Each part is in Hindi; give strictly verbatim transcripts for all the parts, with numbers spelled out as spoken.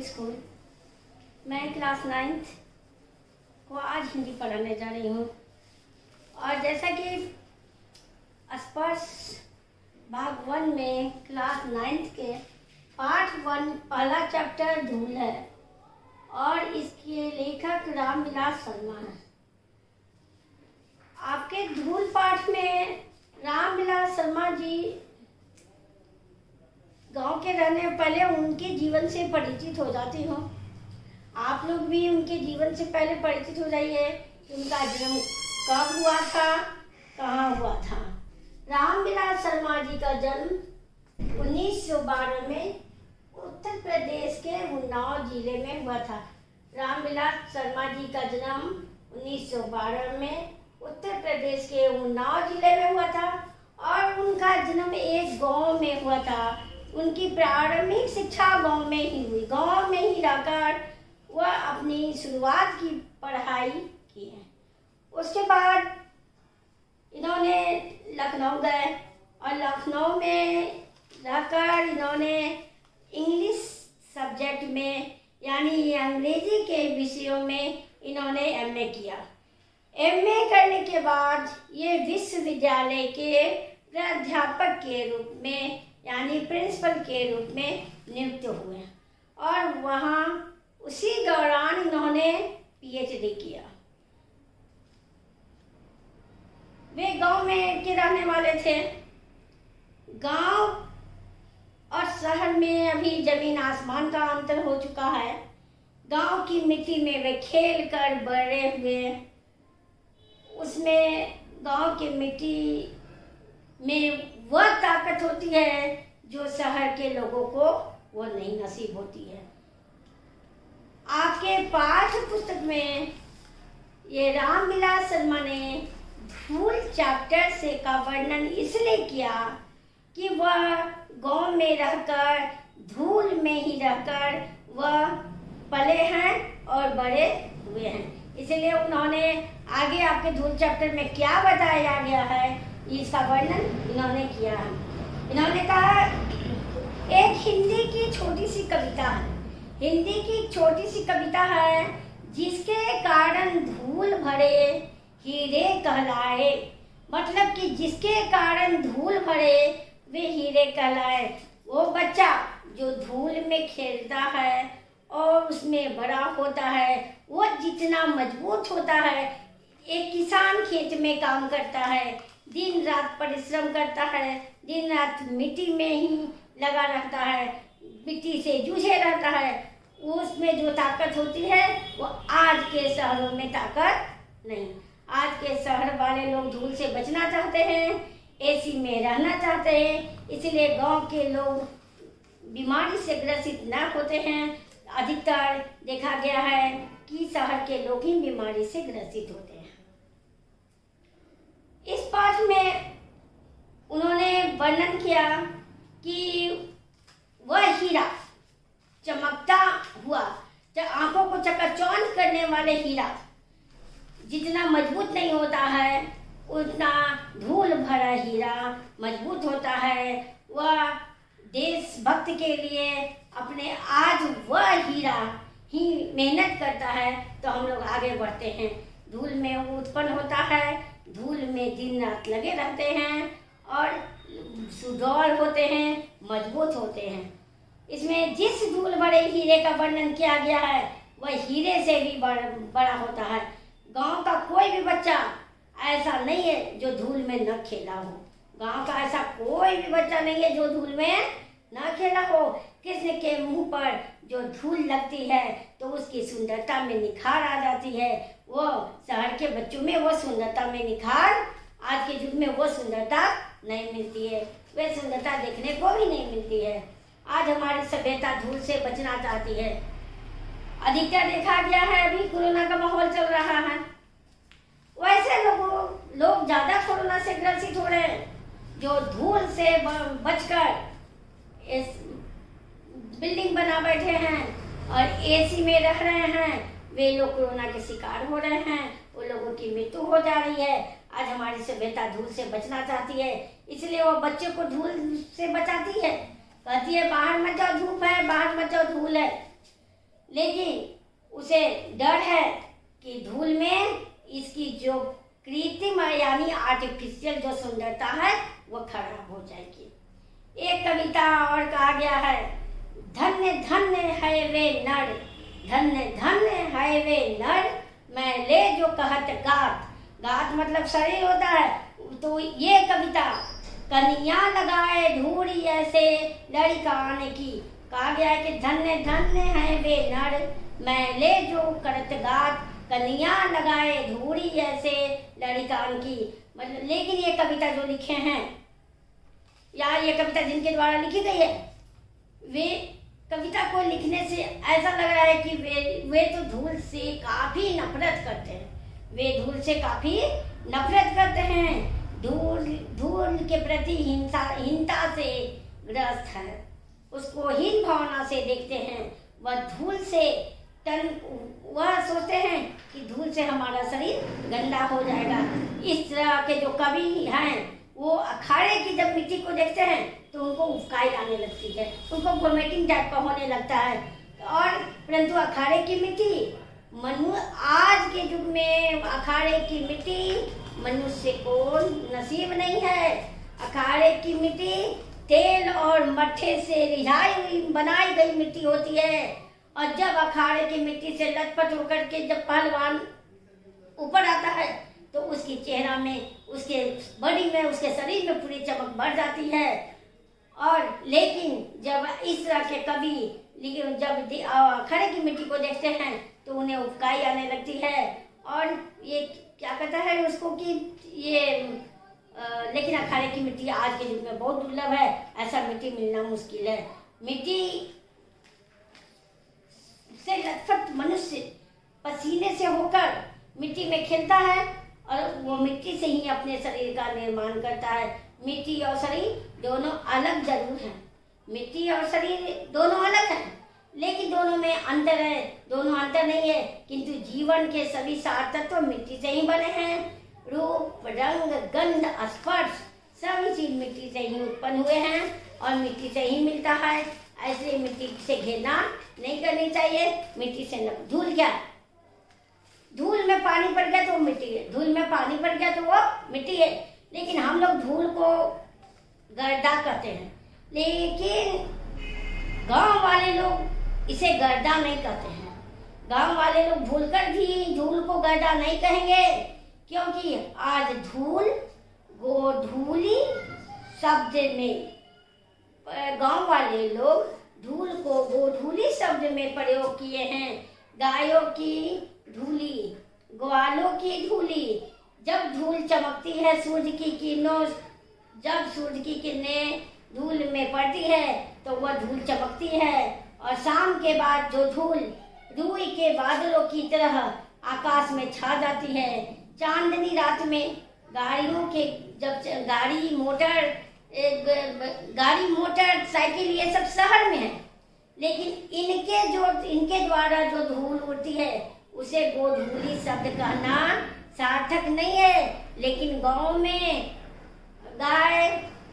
स्कूल। मैं क्लास नाइन्थ को आज हिंदी पढ़ाने जा रही हूँ। और जैसा कि स्पर्श भाग वन में क्लास नाइन्थ के पार्ट वन पहला चैप्टर धूल है और इसके लेखक रामविलास शर्मा है। आपके धूल पाठ में रामविलास शर्मा जी गांव के रहने पहले उनके जीवन से परिचित हो जाती हो। आप लोग भी उनके जीवन से पहले परिचित हो जाइए कि उनका जन्म कब हुआ था, कहाँ हुआ था। रामविलास शर्मा जी का जन्म उन्नीस सौ बारह में उत्तर प्रदेश के उन्नाव जिले में हुआ था। रामविलास शर्मा जी का जन्म उन्नीस सौ बारह में उत्तर प्रदेश के उन्नाव जिले में हुआ था और उनका जन्म एक गांव में हुआ था। उनकी प्रारंभिक शिक्षा गांव में ही हुई। गांव में ही रहकर वह अपनी शुरुआत की पढ़ाई की है। उसके बाद इन्होंने लखनऊ गए और लखनऊ में रहकर इन्होंने इंग्लिश सब्जेक्ट में यानी अंग्रेजी के विषयों में इन्होंने एमए किया। एमए करने के बाद ये विश्वविद्यालय के प्राध्यापक के रूप में यानी प्रिंसिपल के रूप में नियुक्त हुए और वहाँ उसी दौरान इन्होंने पीएचडी किया। वे गांव में के रहने वाले थे। गांव और शहर में अभी जमीन आसमान का अंतर हो चुका है। गांव की मिट्टी में वे खेल कर बड़े हुए। उसमें गांव की मिट्टी में वह ताकत होती है जो शहर के लोगों को वो नहीं नसीब होती है। आपके पाठ्य पुस्तक में ये रामविलास शर्मा ने धूल चैप्टर से का वर्णन इसलिए किया कि वह गांव में रहकर धूल में ही रहकर वह पले हैं और बड़े हुए हैं। इसलिए उन्होंने आगे आपके धूल चैप्टर में क्या बताया गया है इसका वर्णन इन्होंने किया है। इन्होंने कहा एक हिंदी की छोटी सी कविता है। हिंदी की छोटी सी कविता है जिसके कारण धूल भरे हीरे कहलाए। मतलब कि जिसके कारण धूल भरे वे हीरे कहलाए। वो बच्चा जो धूल में खेलता है और उसमें बड़ा होता है, वो जितना मजबूत होता है। एक किसान खेत में काम करता है, दिन रात परिश्रम करता है, दिन रात मिट्टी में ही लगा रहता है, मिट्टी से जूझे रहता है। उसमें जो ताकत होती है वो आज के शहरों में ताकत नहीं। आज के शहर वाले लोग धूल से बचना चाहते हैं, एसी में रहना चाहते हैं, इसलिए गांव के लोग बीमारी से ग्रसित न होते हैं। अधिकतर देखा गया है कि शहर के लोग ही बीमारी से ग्रसित होते हैं। इस पाठ में उन्होंने वर्णन किया कि वह हीरा चमकता हुआ, जब आंखों को चकाचौंध करने वाले हीरा जितना मजबूत नहीं होता है उतना धूल भरा हीरा मजबूत होता है। वह देशभक्त के लिए अपने आज वह हीरा ही मेहनत करता है तो हम लोग आगे बढ़ते हैं। धूल में वो उत्पन्न होता है, धूल में दिन रात लगे रहते हैं और सुडौल होते हैं, मजबूत होते हैं। इसमें जिस धूल भरे हीरे का वर्णन किया गया है वह हीरे से भी बड़ा, बड़ा होता है। गांव का कोई भी बच्चा ऐसा नहीं है जो धूल में न खेला हो। गांव का ऐसा कोई भी बच्चा नहीं है जो धूल में न खेला हो। किसी के मुंह पर जो धूल लगती है तो उसकी सुंदरता में निखार आ जाती है। वो शहर के बच्चों में वो सुंदरता में निखार, आज के युग में वो सुंदरता नहीं मिलती है। वे सुंदरता देखने को भी नहीं मिलती है। आज हमारी सभ्यता धूल से बचना चाहती है। अधिकतर देखा गया है अभी कोरोना का माहौल चल रहा है, वैसे लोगों लोग ज्यादा कोरोना से ग्रसित हो रहे हैं जो धूल से बचकर इस बिल्डिंग बना बैठे हैं और एसी में रह रहे हैं। वे लोग कोरोना के शिकार हो रहे हैं, वो लोगों की मृत्यु हो जा रही है। आज हमारी सभ्यता धूल से बचना चाहती है, इसलिए वो बच्चे को धूल से बचाती है। कहती है बाहर मत जाओ, धूप है, बाहर मत जाओ, धूल है। लेकिन उसे डर है कि धूल में इसकी जो कृत्रिम यानी आर्टिफिशियल जो सुंदरता है वो खराब हो जाएगी। एक कविता और कहा गया है, धन्य धन्य है वे नर, धन्य धन्य है वे नर, मैं ले जो कहत गात। गात मतलब शरीर होता है। तो ये कविता, कनिया लगाए धूड़ी ऐसे लड़कान की, कहा गया है कि धन्य धन्य है वे नर, मैं ले जो करत गात, कनिया लगाए धूड़ी ऐसे लड़कान की। मतलब लेकिन ये कविता जो लिखे हैं या ये कविता जिनके द्वारा लिखी गई है, वे कविता को लिखने से ऐसा लग रहा है कि वे वे तो धूल से काफी नफरत करते हैं, वे धूल से काफी नफरत करते हैं, धूल धूल के प्रति हिंसा हिंसा से ग्रस्त है, उसको हीन भावना से देखते हैं। वह धूल से तन वह सोचते हैं कि धूल से हमारा शरीर गंदा हो जाएगा। इस तरह के जो कवि हैं वो अखाड़े की जब मिट्टी को देखते हैं तो उनको उफकाई आने लगती है, उनको वोमिटिंग टाइप का होने लगता है। और परंतु अखाड़े की मिट्टी मनु आज के युग में अखाड़े की मिट्टी मनुष्य को नसीब नहीं है। अखाड़े की मिट्टी तेल और मट्ठे से रिझाई हुई बनाई गई मिट्टी होती है, और जब अखाड़े की मिट्टी से लथपथ होकर के जब पहलवान ऊपर आता है तो उसकी चेहरा में, उसके बॉडी में, उसके शरीर में पूरी चमक बढ़ जाती है। और लेकिन जब इस तरह के कवि जब अखाड़े की मिट्टी को देखते हैं तो उन्हें उफकाई आने लगती है, और ये क्या कहता है उसको कि ये आ, लेकिन अखाड़े की मिट्टी आज के युग में बहुत दुर्लभ है, ऐसा मिट्टी मिलना मुश्किल है। मिट्टी से लथपथ मनुष्य पसीने से होकर मिट्टी में खेलता है और वो मिट्टी से ही अपने शरीर का निर्माण करता है। मिट्टी और शरीर दोनों अलग जरूर हैं, मिट्टी और शरीर दोनों अलग हैं, लेकिन दोनों में अंतर है, दोनों अंतर नहीं है, किंतु जीवन के सभी सात तत्व मिट्टी से ही बने हैं। रूप, रंग, गंध, स्पर्श सभी चीज मिट्टी से ही उत्पन्न हुए हैं और मिट्टी से ही मिलता है। ऐसे मिट्टी से घृणा नहीं करनी चाहिए। मिट्टी से न धूल, क्या धूल में पानी पड़ गया तो वो मिट्टी है, धूल में पानी पड़ गया तो वो मिट्टी है। लेकिन हम लोग धूल को गर्दा कहते हैं, लेकिन गांव वाले लोग इसे गर्दा नहीं कहते हैं। गांव वाले लोग भूलकर भी धूल को गर्दा नहीं कहेंगे, क्योंकि आज धूल गोधूली शब्द में, गांव वाले लोग धूल को गोधूली शब्द में प्रयोग किए हैं। गायों की धूली, ग्वालों की धूली। जब धूल चमकती है सूरज की किरणों, जब सूरज की किरणें धूल में पड़ती है तो वह धूल चमकती है, और शाम के बाद जो धूल रूई के बादलों की तरह आकाश में छा जाती है। चांदनी रात में गाड़ियों के, जब गाड़ी मोटर गाड़ी मोटर साइकिल ये सब शहर में है, लेकिन इनके जो इनके द्वारा जो धूल उड़ती है उसे गोधूली शब्द कहना सार्थक नहीं है। लेकिन गांव में गाय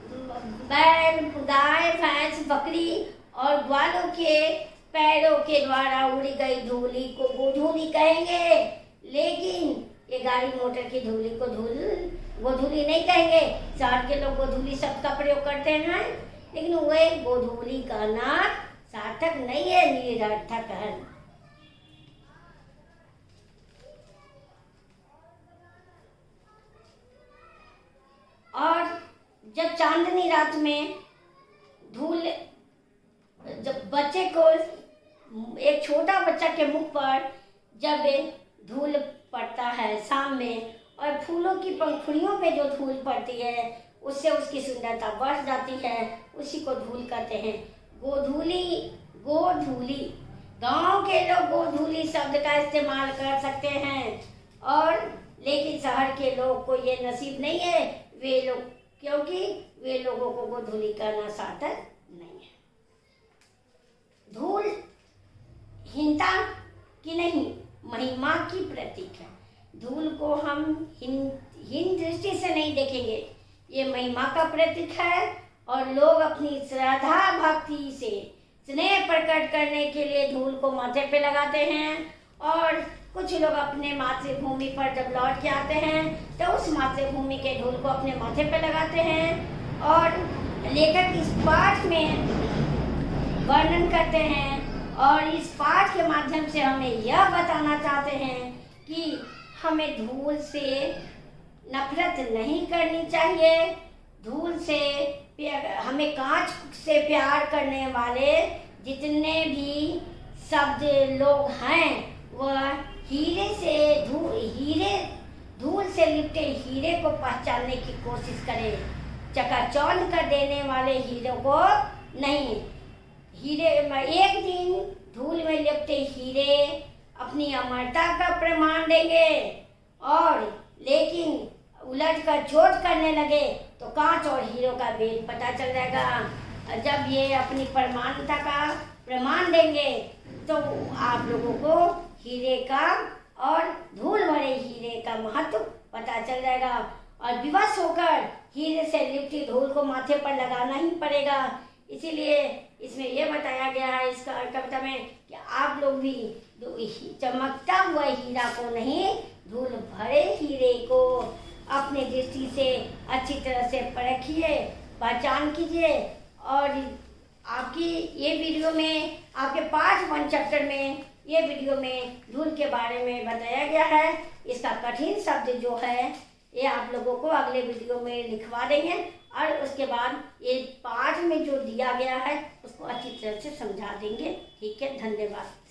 बैल गाय भैंस बकरी और ग्वालों के पैरों के द्वारा उड़ी गई धूली को गोधूली कहेंगे, लेकिन ये गाड़ी मोटर की धूली को धूल गोधूली नहीं कहेंगे। शहर के लोग गोधूली शब्द का प्रयोग करते हैं, लेकिन वह गोधूली कहना सार्थक नहीं है, निरर्थक है। और जब चांदनी रात में धूल, जब बच्चे को, एक छोटा बच्चा के मुख पर जब धूल पड़ता है शाम में, और फूलों की पंखुड़ियों पे जो धूल पड़ती है उससे उसकी सुंदरता बढ़ जाती है, उसी को धूल कहते हैं। गोधूली, गोधूली, गांव के लोग गोधूली शब्द का इस्तेमाल कर सकते हैं, और लेकिन शहर के लोग को ये नसीब नहीं है, वे लोग, क्योंकि वे लोगों को गोधूली कहना सार्थक नहीं है। धूल हीनता की नहीं, महिमा की प्रतीक है। धूल को हम हीन हीन दृष्टि से नहीं देखेंगे, ये महिमा का प्रतीक है, और लोग अपनी श्रद्धा भक्ति से स्नेह प्रकट करने के लिए धूल को माथे पे लगाते हैं। और कुछ लोग अपने मातृभूमि पर जब लौट के आते हैं तो उस मातृभूमि के धूल को अपने माथे पे लगाते हैं। और लेखक इस पाठ में वर्णन करते हैं और इस पाठ के माध्यम से हमें यह बताना चाहते हैं कि हमें धूल से नफरत नहीं करनी चाहिए। धूल से हमें कांच से प्यार करने वाले जितने भी शब्द लोग हैं वह हीरे से धूल हीरे धूल से लिपटे हीरे को पहचानने की कोशिश करें, चकाचौंध कर देने वाले हीरे को नहीं। हीरे एक दिन धूल में लिपटे हीरे अपनी अमरता का प्रमाण देंगे और लेकिन उलट कर चोट करने लगे तो कांच और हीरो का भेद पता चल जाएगा। जब ये अपनी प्रमाणता का प्रमाण देंगे तो आप लोगों को हीरे का और धूल भरे हीरे का महत्व पता चल जाएगा और विवश होकर हीरे से लिपटी धूल को माथे पर लगाना ही पड़ेगा। इसीलिए इसमें यह बताया गया है इस कविता में कि आप लोग भी चमकता हुआ हीरा को नहीं, धूल भरे हीरे को अपने दृष्टि से अच्छी तरह से परखिए, पहचान कीजिए। और आपकी ये वीडियो में आपके पार्ट वन चैप्टर में ये वीडियो में धूल के बारे में बताया गया है। इसका कठिन शब्द जो है ये आप लोगों को अगले वीडियो में लिखवा देंगे और उसके बाद ये पाठ में जो दिया गया है उसको अच्छी तरह से समझा देंगे। ठीक है, धन्यवाद।